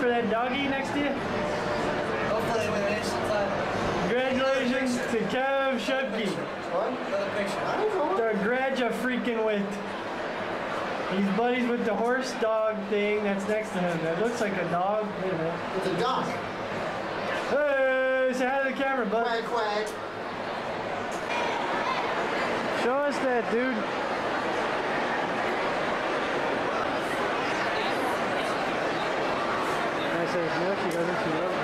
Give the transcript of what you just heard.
for that doggy next to you? Hopefully with it sometime. Congratulations to Kev Shepke. What? Another picture. I don't know. They're freaking with. He's buddies with the horse dog thing that's next to him. That looks like a dog. Wait a minute. It's a dog. Hey, say hi to the camera, bud. Quack, quack. Show us that, dude. I said, no, she doesn't. She loves